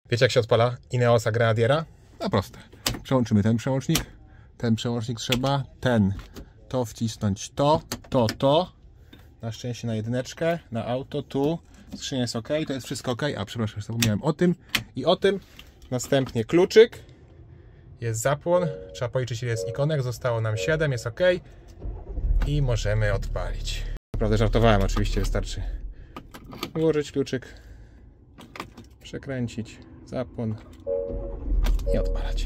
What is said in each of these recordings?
Wiecie, jak się odpala Ineosa Grenadiera? No proste. Przełączymy ten przełącznik trzeba, to wcisnąć, to. Na szczęście na jedyneczkę, na auto, tu. Skrzynia jest ok, to jest wszystko ok. A przepraszam, zapomniałem o tym i o tym. Następnie kluczyk. Jest zapłon. Trzeba policzyć, ile jest ikonek. Zostało nam 7, jest ok. I możemy odpalić. Naprawdę żartowałem, oczywiście wystarczy włożyć kluczyk, przekręcić zapłon i odpalać.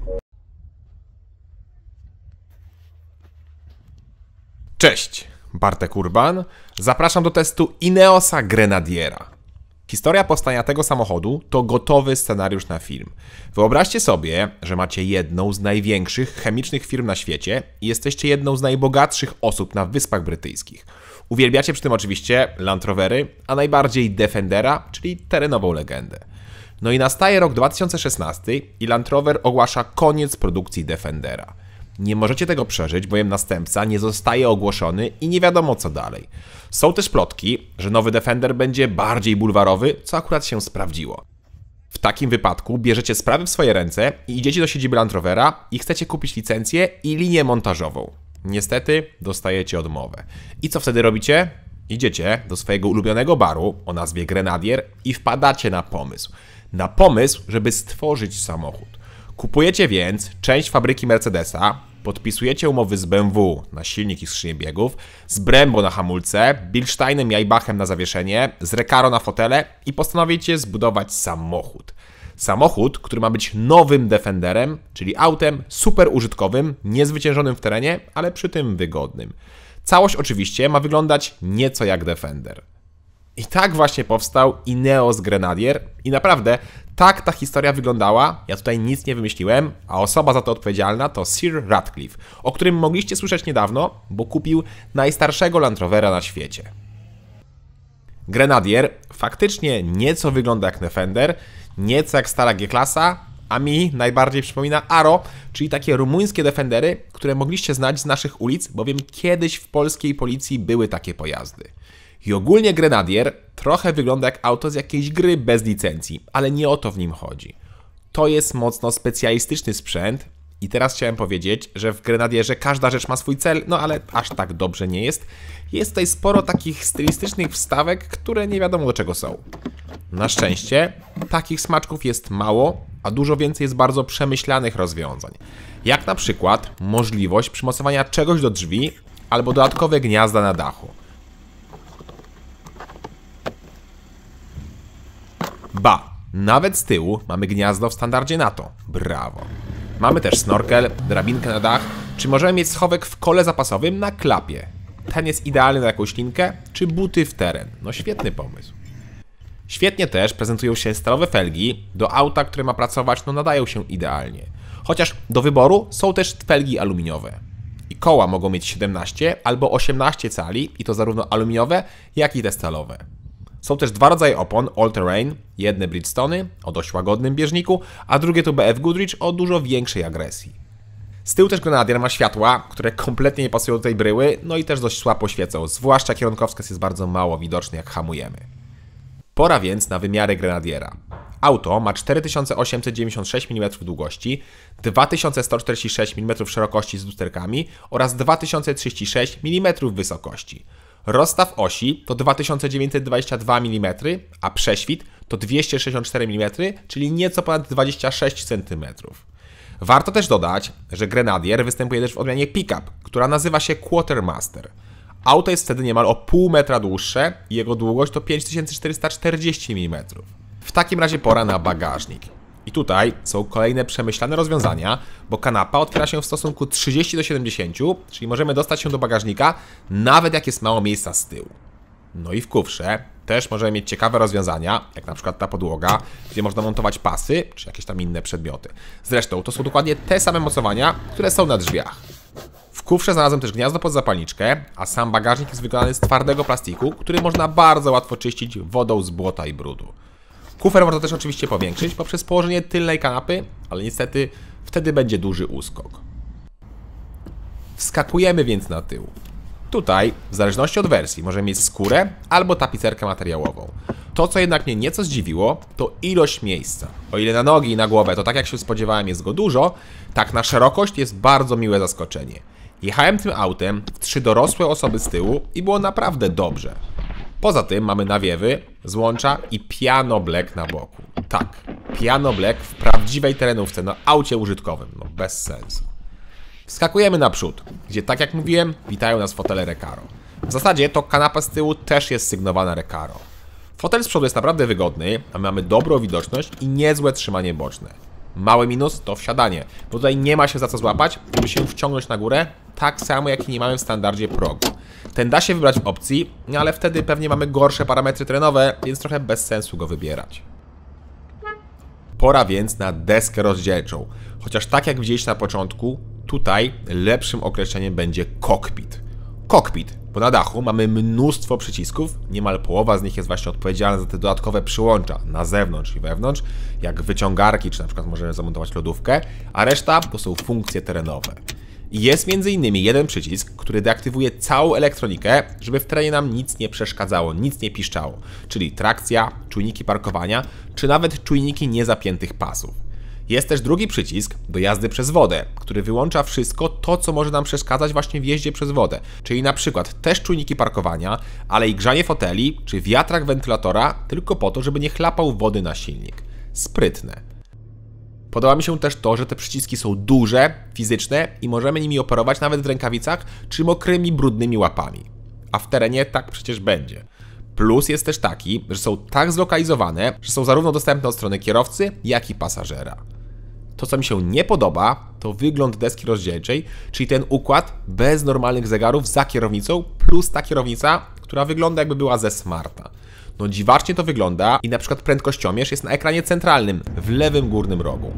Cześć, Bartek Urban. Zapraszam do testu Ineosa Grenadiera. Historia powstania tego samochodu to gotowy scenariusz na film. Wyobraźcie sobie, że macie jedną z największych chemicznych firm na świecie i jesteście jedną z najbogatszych osób na Wyspach Brytyjskich. Uwielbiacie przy tym oczywiście Land Rovery, a najbardziej Defendera, czyli terenową legendę. No i nastaje rok 2016 i Land Rover ogłasza koniec produkcji Defendera. Nie możecie tego przeżyć, bowiem następca nie zostaje ogłoszony i nie wiadomo co dalej. Są też plotki, że nowy Defender będzie bardziej bulwarowy, co akurat się sprawdziło. W takim wypadku bierzecie sprawy w swoje ręce i idziecie do siedziby Land Rovera i chcecie kupić licencję i linię montażową. Niestety dostajecie odmowę. I co wtedy robicie? Idziecie do swojego ulubionego baru o nazwie Grenadier i wpadacie na pomysł. Na pomysł, żeby stworzyć samochód. Kupujecie więc część fabryki Mercedesa, podpisujecie umowy z BMW na silnik i skrzynię biegów, z Brembo na hamulce, Bilsteinem i Aibachem na zawieszenie, z Recaro na fotele i postanowicie zbudować samochód. Samochód, który ma być nowym Defenderem, czyli autem super użytkowym, niezwyciężonym w terenie, ale przy tym wygodnym. Całość oczywiście ma wyglądać nieco jak Defender. I tak właśnie powstał Ineos Grenadier i naprawdę tak ta historia wyglądała, ja tutaj nic nie wymyśliłem, a osoba za to odpowiedzialna to Sir Ratcliffe, o którym mogliście słyszeć niedawno, bo kupił najstarszego Land Rovera na świecie. Grenadier faktycznie nieco wygląda jak Defender, nieco jak stara G-klasa, a mi najbardziej przypomina Aro, czyli takie rumuńskie Defendery, które mogliście znać z naszych ulic, bowiem kiedyś w polskiej policji były takie pojazdy. I ogólnie Grenadier trochę wygląda jak auto z jakiejś gry bez licencji, ale nie o to w nim chodzi. To jest mocno specjalistyczny sprzęt i teraz chciałem powiedzieć, że w Grenadierze każda rzecz ma swój cel, no ale aż tak dobrze nie jest. Jest tutaj sporo takich stylistycznych wstawek, które nie wiadomo do czego są. Na szczęście takich smaczków jest mało, a dużo więcej jest bardzo przemyślanych rozwiązań. Jak na przykład możliwość przymocowania czegoś do drzwi albo dodatkowe gniazda na dachu. Ba, nawet z tyłu mamy gniazdo w standardzie NATO. Brawo. Mamy też snorkel, drabinkę na dach, czy możemy mieć schowek w kole zapasowym na klapie. Ten jest idealny na jakąś linkę, czy buty w teren. No świetny pomysł. Świetnie też prezentują się stalowe felgi. Do auta, które ma pracować, no nadają się idealnie. Chociaż do wyboru są też felgi aluminiowe. I koła mogą mieć 17 albo 18 cali i to zarówno aluminiowe, jak i te stalowe. Są też dwa rodzaje opon All Terrain, jedne Bridgestony o dość łagodnym bieżniku, a drugie to BF Goodrich o dużo większej agresji. Z tyłu też Grenadier ma światła, które kompletnie nie pasują do tej bryły, no i też dość słabo świecą, zwłaszcza kierunkowskaz jest bardzo mało widoczny jak hamujemy. Pora więc na wymiary Grenadiera. Auto ma 4896 mm długości, 2146 mm szerokości z lusterkami oraz 2036 mm wysokości. Rozstaw osi to 2922 mm, a prześwit to 264 mm, czyli nieco ponad 26 cm. Warto też dodać, że Grenadier występuje też w odmianie Pickup, która nazywa się Quartermaster. Auto jest wtedy niemal o pół metra dłuższe i jego długość to 5440 mm. W takim razie pora na bagażnik. I tutaj są kolejne przemyślane rozwiązania, bo kanapa otwiera się w stosunku 30 do 70, czyli możemy dostać się do bagażnika, nawet jak jest mało miejsca z tyłu. No i w kufrze też możemy mieć ciekawe rozwiązania, jak na przykład ta podłoga, gdzie można montować pasy, czy jakieś tam inne przedmioty. Zresztą to są dokładnie te same mocowania, które są na drzwiach. W kufrze znalazłem też gniazdo pod zapalniczkę, a sam bagażnik jest wykonany z twardego plastiku, który można bardzo łatwo czyścić wodą z błota i brudu. Kufer można też oczywiście powiększyć poprzez położenie tylnej kanapy, ale niestety wtedy będzie duży uskok. Wskakujemy więc na tył. Tutaj, w zależności od wersji, możemy mieć skórę albo tapicerkę materiałową. To, co jednak mnie nieco zdziwiło, to ilość miejsca. O ile na nogi i na głowę to tak jak się spodziewałem jest go dużo, tak na szerokość jest bardzo miłe zaskoczenie. Jechałem tym autem w 3 dorosłe osoby z tyłu i było naprawdę dobrze. Poza tym mamy nawiewy, złącza i piano black na boku. Tak, piano black w prawdziwej terenówce na aucie użytkowym, no bez sensu. Wskakujemy naprzód, gdzie tak jak mówiłem, witają nas fotele Recaro. W zasadzie to kanapa z tyłu też jest sygnowana Recaro. Fotel z przodu jest naprawdę wygodny, a mamy dobrą widoczność i niezłe trzymanie boczne. Mały minus to wsiadanie, bo tutaj nie ma się za co złapać, żeby się wciągnąć na górę, tak samo jak i nie mamy w standardzie progu. Ten da się wybrać w opcji, ale wtedy pewnie mamy gorsze parametry terenowe, więc trochę bez sensu go wybierać. Pora więc na deskę rozdzielczą, chociaż tak jak widzieliście na początku, tutaj lepszym określeniem będzie cockpit. Cockpit, bo na dachu mamy mnóstwo przycisków, niemal połowa z nich jest właśnie odpowiedzialna za te dodatkowe przyłącza na zewnątrz i wewnątrz, jak wyciągarki, czy na przykład możemy zamontować lodówkę, a reszta to są funkcje terenowe. I jest m.in. jeden przycisk, który deaktywuje całą elektronikę, żeby w terenie nam nic nie przeszkadzało, nic nie piszczało, czyli trakcja, czujniki parkowania, czy nawet czujniki niezapiętych pasów. Jest też drugi przycisk do jazdy przez wodę, który wyłącza wszystko to, co może nam przeszkadzać właśnie w jeździe przez wodę. Czyli na przykład też czujniki parkowania, ale i grzanie foteli, czy wiatrak wentylatora, tylko po to, żeby nie chlapał wody na silnik. Sprytne. Podoba mi się też to, że te przyciski są duże, fizyczne i możemy nimi operować nawet w rękawicach, czy mokrymi, brudnymi łapami. A w terenie tak przecież będzie. Plus jest też taki, że są tak zlokalizowane, że są zarówno dostępne od strony kierowcy, jak i pasażera. To, co mi się nie podoba, to wygląd deski rozdzielczej, czyli ten układ bez normalnych zegarów za kierownicą, plus ta kierownica, która wygląda jakby była ze smarta. No dziwacznie to wygląda i na przykład prędkościomierz jest na ekranie centralnym, w lewym górnym rogu.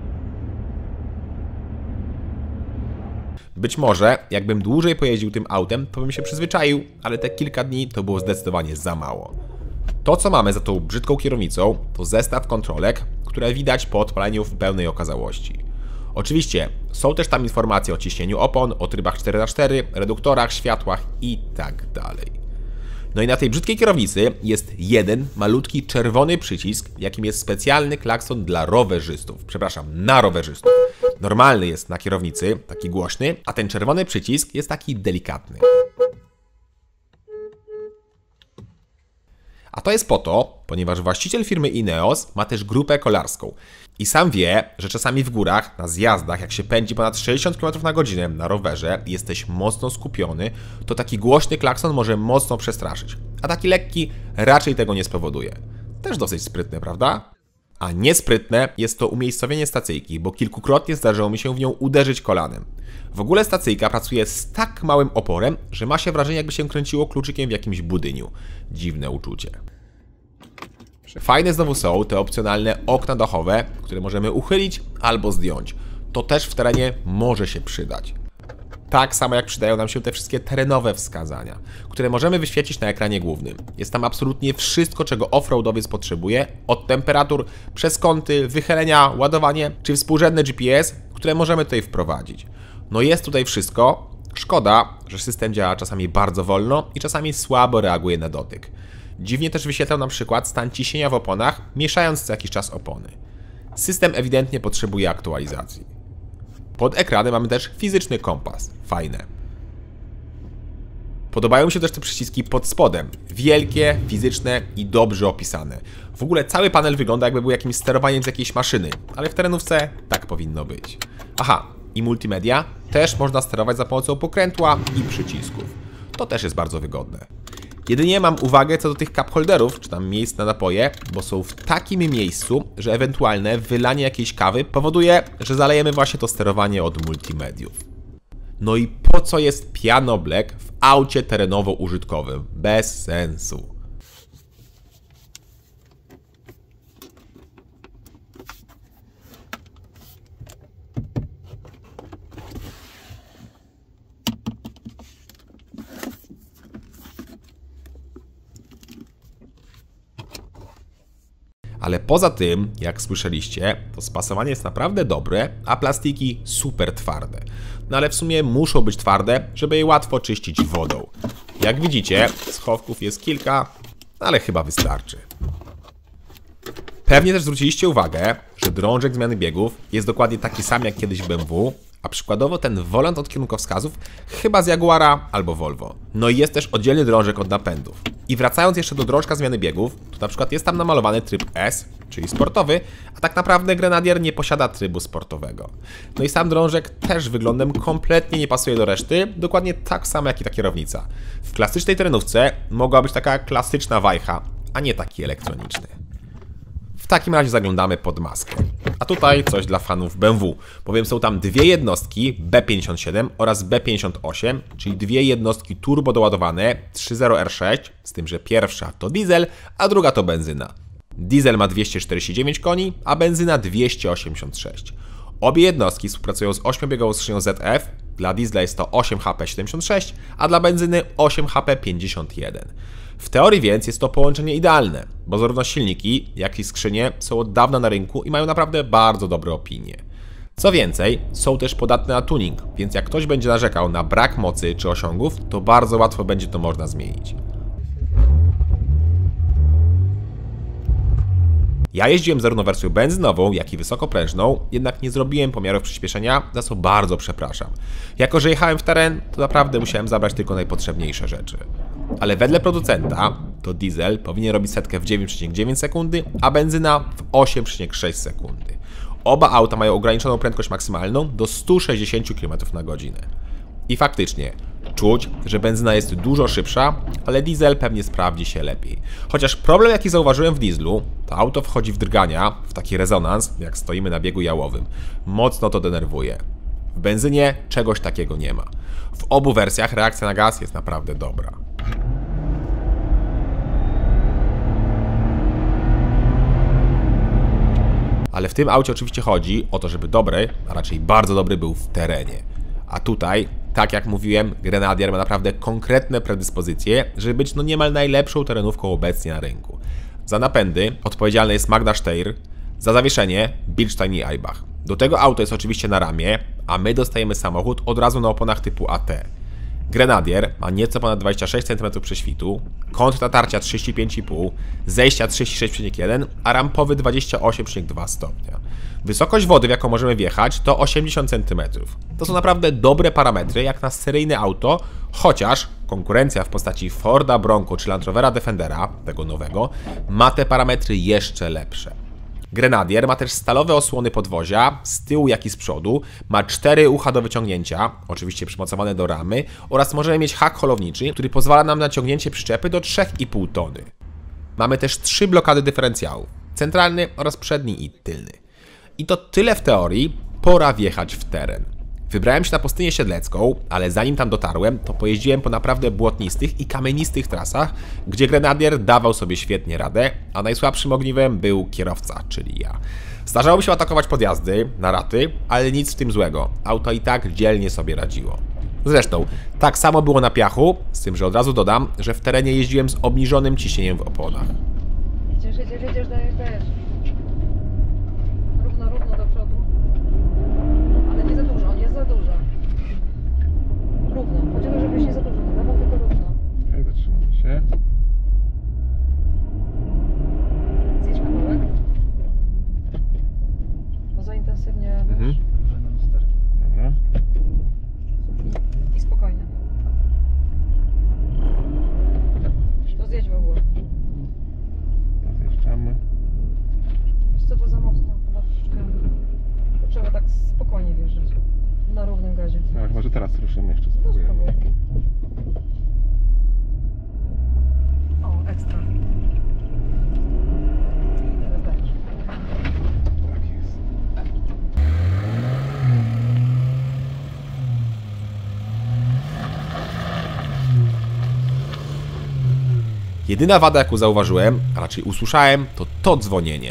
Być może, jakbym dłużej pojeździł tym autem, to bym się przyzwyczaił, ale te kilka dni to było zdecydowanie za mało. To, co mamy za tą brzydką kierownicą, to zestaw kontrolek, które widać po odpaleniu w pełnej okazałości. Oczywiście, są też tam informacje o ciśnieniu opon, o trybach 4x4, reduktorach, światłach i tak dalej. No i na tej brzydkiej kierownicy jest jeden malutki czerwony przycisk, jakim jest specjalny klakson dla rowerzystów. Przepraszam, na rowerzystów. Normalny jest na kierownicy, taki głośny, a ten czerwony przycisk jest taki delikatny. A to jest po to, ponieważ właściciel firmy Ineos ma też grupę kolarską. I sam wie, że czasami w górach, na zjazdach, jak się pędzi ponad 60 km/h na rowerze i jesteś mocno skupiony, to taki głośny klakson może mocno przestraszyć. A taki lekki raczej tego nie spowoduje. Też dosyć sprytne, prawda? A niesprytne jest to umiejscowienie stacyjki, bo kilkukrotnie zdarzyło mi się w nią uderzyć kolanem. W ogóle stacyjka pracuje z tak małym oporem, że ma się wrażenie, jakby się kręciło kluczykiem w jakimś budyniu. Dziwne uczucie. Fajne znowu są te opcjonalne okna dachowe, które możemy uchylić albo zdjąć. To też w terenie może się przydać. Tak samo jak przydają nam się te wszystkie terenowe wskazania, które możemy wyświecić na ekranie głównym. Jest tam absolutnie wszystko, czego offroadowiec potrzebuje, od temperatur, przez kąty, wychylenia, ładowanie czy współrzędne GPS, które możemy tutaj wprowadzić. No jest tutaj wszystko. Szkoda, że system działa czasami bardzo wolno i czasami słabo reaguje na dotyk. Dziwnie też wyświetlał na przykład stan ciśnienia w oponach, mieszając co jakiś czas opony. System ewidentnie potrzebuje aktualizacji. Pod ekranem mamy też fizyczny kompas. Fajne. Podobają mi się też te przyciski pod spodem. Wielkie, fizyczne i dobrze opisane. W ogóle cały panel wygląda, jakby był jakimś sterowaniem z jakiejś maszyny, ale w terenówce tak powinno być. Aha, i multimedia też można sterować za pomocą pokrętła i przycisków. To też jest bardzo wygodne. Jedynie mam uwagę co do tych cup holderów, czy tam miejsc na napoje, bo są w takim miejscu, że ewentualne wylanie jakiejś kawy powoduje, że zalejemy właśnie to sterowanie od multimediów. No i po co jest piano black w aucie terenowo-użytkowym? Bez sensu. Ale poza tym, jak słyszeliście, to spasowanie jest naprawdę dobre, a plastiki super twarde. No ale w sumie muszą być twarde, żeby je łatwo czyścić wodą. Jak widzicie, schowków jest kilka, ale chyba wystarczy. Pewnie też zwróciliście uwagę, że drążek zmiany biegów jest dokładnie taki sam jak kiedyś w BMW, a przykładowo ten wolant od kierunkowskazów chyba z Jaguara albo Volvo. No i jest też oddzielny drążek od napędów. I wracając jeszcze do drążka zmiany biegów, to na przykład jest tam namalowany tryb S, czyli sportowy, a tak naprawdę Grenadier nie posiada trybu sportowego. No i sam drążek też wyglądem kompletnie nie pasuje do reszty, dokładnie tak samo jak i ta kierownica. W klasycznej terenówce mogła być taka klasyczna wajcha, a nie taki elektroniczny. W takim razie zaglądamy pod maskę. A tutaj coś dla fanów BMW, bowiem są tam dwie jednostki B57 oraz B58, czyli dwie jednostki turbo doładowane 3.0 R6, z tym, że pierwsza to diesel, a druga to benzyna. Diesel ma 249 koni, a benzyna 286. Obie jednostki współpracują z 8-biegową skrzynią ZF, dla diesla jest to 8 HP 76, a dla benzyny 8 HP 51. W teorii więc jest to połączenie idealne, bo zarówno silniki, jak i skrzynie są od dawna na rynku i mają naprawdę bardzo dobre opinie. Co więcej, są też podatne na tuning, więc jak ktoś będzie narzekał na brak mocy czy osiągów, to bardzo łatwo będzie to można zmienić. Ja jeździłem zarówno wersją benzynową, jak i wysokoprężną, jednak nie zrobiłem pomiarów przyspieszenia, za co bardzo przepraszam. Jako że jechałem w teren, to naprawdę musiałem zabrać tylko najpotrzebniejsze rzeczy. Ale wedle producenta to diesel powinien robić setkę w 9,9 sekundy, a benzyna w 8,6 sekundy. Oba auta mają ograniczoną prędkość maksymalną do 160 km/h. I faktycznie, czuć, że benzyna jest dużo szybsza, ale diesel pewnie sprawdzi się lepiej. Chociaż problem, jaki zauważyłem w dieslu, to auto wchodzi w drgania, w taki rezonans, jak stoimy na biegu jałowym. Mocno to denerwuje. W benzynie czegoś takiego nie ma. W obu wersjach reakcja na gaz jest naprawdę dobra. Ale w tym aucie oczywiście chodzi o to, żeby dobry, a raczej bardzo dobry był w terenie. A tutaj, tak jak mówiłem, Grenadier ma naprawdę konkretne predyspozycje, żeby być niemal najlepszą terenówką obecnie na rynku. Za napędy odpowiedzialny jest Magna Steyr, za zawieszenie Bilstein i Eibach. Do tego auto jest oczywiście na ramię, a my dostajemy samochód od razu na oponach typu AT. Grenadier ma nieco ponad 26 cm prześwitu, kąt natarcia 35,5, zejścia 36,1, a rampowy 28,2 stopnia. Wysokość wody, w jaką możemy wjechać, to 80 cm. To są naprawdę dobre parametry jak na seryjne auto, chociaż konkurencja w postaci Forda Bronco czy Land Rovera Defendera, tego nowego, ma te parametry jeszcze lepsze. Grenadier ma też stalowe osłony podwozia, z tyłu jak i z przodu, ma 4 ucha do wyciągnięcia, oczywiście przymocowane do ramy, oraz możemy mieć hak holowniczy, który pozwala nam na ciągnięcie przyczepy do 3,5 tony. Mamy też 3 blokady dyferencjałów, centralny oraz przedni i tylny. I to tyle w teorii, pora wjechać w teren. Wybrałem się na pustynię siedlecką, ale zanim tam dotarłem, to pojeździłem po naprawdę błotnistych i kamienistych trasach, gdzie Grenadier dawał sobie świetnie radę, a najsłabszym ogniwem był kierowca, czyli ja. Zdarzało mi się atakować podjazdy, na raty, ale nic w tym złego. Auto i tak dzielnie sobie radziło. Zresztą, tak samo było na piachu, z tym, że od razu dodam, że w terenie jeździłem z obniżonym ciśnieniem w oponach. Jedziesz, dajesz. Równo do przodu. Ale nie za dużo, nie za dużo. Równo, choćby żebyś nie za dużo, na lewą tylko równo. Okej, zatrzymamy się. Zjedź kawałek. Bo za intensywnie wiesz. Dobra. I spokojnie. To zjedź w ogóle. Zjeżdżamy. Wiesz co, to za mocno, chyba troszeczkę. To trzeba tak spokojnie wjeżdżać. Na równym gazie. Tak, może teraz ruszymy jeszcze. No Spróbujemy. spróbuj. O, ekstra. I teraz dajesz. Tak jest. Jedyna wada, jaką zauważyłem, a raczej usłyszałem, to dzwonienie.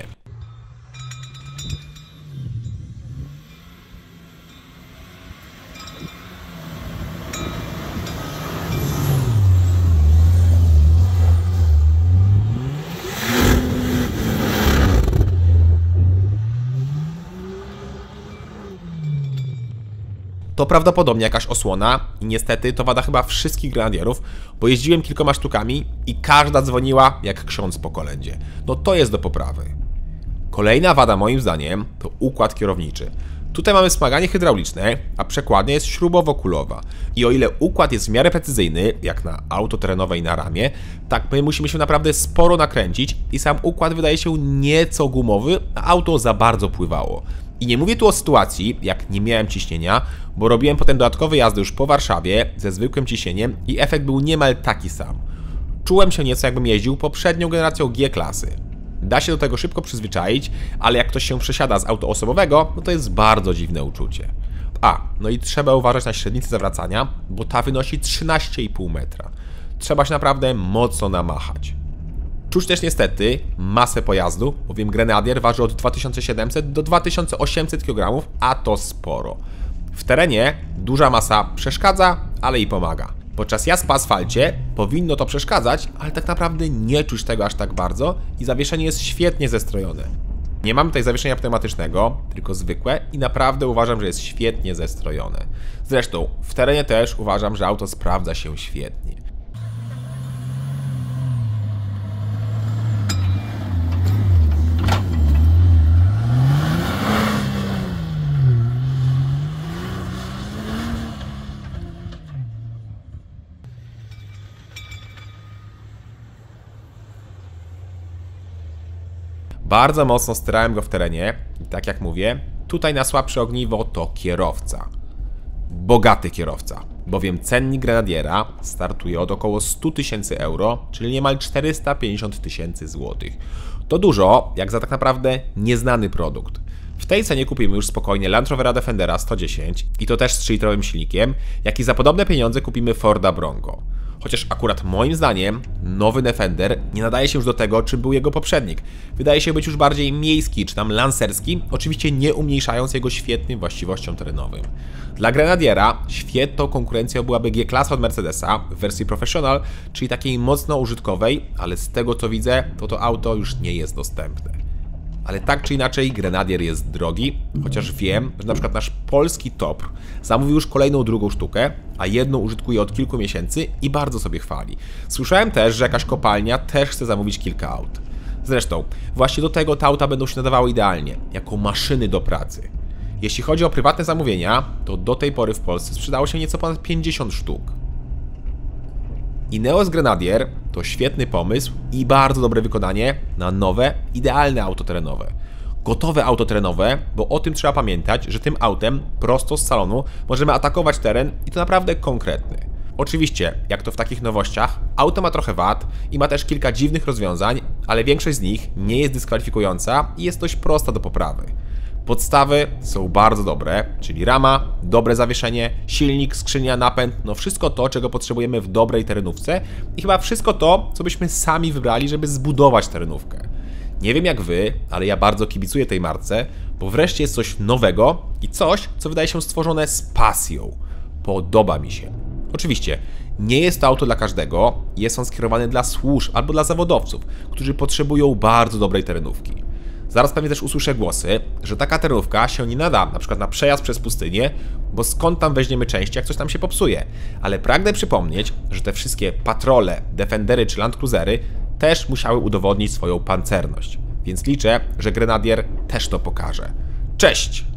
To prawdopodobnie jakaś osłona i niestety to wada chyba wszystkich Grenadierów, bo jeździłem kilkoma sztukami i każda dzwoniła jak ksiądz po kolędzie. No to jest do poprawy. Kolejna wada moim zdaniem to układ kierowniczy. Tutaj mamy wspomaganie hydrauliczne, a przekładnia jest śrubowo-kulowa. I o ile układ jest w miarę precyzyjny, jak na auto terenowe i na ramie, tak my musimy się naprawdę sporo nakręcić i sam układ wydaje się nieco gumowy, a auto za bardzo pływało. I nie mówię tu o sytuacji, jak nie miałem ciśnienia, bo robiłem potem dodatkowe jazdy już po Warszawie ze zwykłym ciśnieniem i efekt był niemal taki sam. Czułem się nieco jakbym jeździł poprzednią generacją G-klasy. Da się do tego szybko przyzwyczaić, ale jak ktoś się przesiada z auto osobowego, no to jest bardzo dziwne uczucie. No i trzeba uważać na średnicę zawracania, bo ta wynosi 13,5 metra. Trzeba się naprawdę mocno namachać. Czuć też niestety masę pojazdu, bowiem Grenadier waży od 2700 do 2800 kg, a to sporo. W terenie duża masa przeszkadza, ale i pomaga. Podczas jazd po asfalcie powinno to przeszkadzać, ale tak naprawdę nie czuć tego aż tak bardzo i zawieszenie jest świetnie zestrojone. Nie mamy tutaj zawieszenia pneumatycznego, tylko zwykłe i naprawdę uważam, że jest świetnie zestrojone. Zresztą w terenie też uważam, że auto sprawdza się świetnie. Bardzo mocno sterałem go w terenie i tak jak mówię, tutaj na słabsze ogniwo to kierowca. Bogaty kierowca, bowiem cennik Grenadiera startuje od około 100 000 euro, czyli niemal 450 000 złotych. To dużo, jak za tak naprawdę nieznany produkt. W tej cenie kupimy już spokojnie Land Rovera Defendera 110 i to też z 3-litrowym silnikiem, jak i za podobne pieniądze kupimy Forda Bronco. Chociaż akurat moim zdaniem nowy Defender nie nadaje się już do tego, czym był jego poprzednik. Wydaje się być już bardziej miejski czy tam lancerski, oczywiście nie umniejszając jego świetnym właściwościom terenowym. Dla Grenadiera świetną konkurencją byłaby G-klasa od Mercedesa w wersji Professional, czyli takiej mocno użytkowej, ale z tego co widzę, to auto już nie jest dostępne. Ale tak czy inaczej Grenadier jest drogi, chociaż wiem, że na przykład nasz polski Top zamówił już kolejną drugą sztukę, a jedną użytkuje od kilku miesięcy i bardzo sobie chwali. Słyszałem też, że jakaś kopalnia też chce zamówić kilka aut. Zresztą, właśnie do tego te auta będą się nadawały idealnie, jako maszyny do pracy. Jeśli chodzi o prywatne zamówienia, to do tej pory w Polsce sprzedało się nieco ponad 50 sztuk. Ineos Grenadier to świetny pomysł i bardzo dobre wykonanie na nowe, idealne auto terenowe. Gotowe auto terenowe, bo o tym trzeba pamiętać, że tym autem prosto z salonu możemy atakować teren i to naprawdę konkretny. Oczywiście, jak to w takich nowościach, auto ma trochę wad i ma też kilka dziwnych rozwiązań, ale większość z nich nie jest dyskwalifikująca i jest dość prosta do poprawy. Podstawy są bardzo dobre, czyli rama, dobre zawieszenie, silnik, skrzynia, napęd, no wszystko to, czego potrzebujemy w dobrej terenówce i chyba wszystko to, co byśmy sami wybrali, żeby zbudować terenówkę. Nie wiem jak wy, ale ja bardzo kibicuję tej marce, bo wreszcie jest coś nowego i coś, co wydaje się stworzone z pasją. Podoba mi się. Oczywiście, nie jest to auto dla każdego, jest on skierowany dla służb albo dla zawodowców, którzy potrzebują bardzo dobrej terenówki. Zaraz pewnie też usłyszę głosy, że taka terenówka się nie nada na przykład na przejazd przez pustynię, bo skąd tam weźmiemy części, jak coś tam się popsuje. Ale pragnę przypomnieć, że te wszystkie patrole, Defendery czy Land Cruisery też musiały udowodnić swoją pancerność. Więc liczę, że Grenadier też to pokaże. Cześć!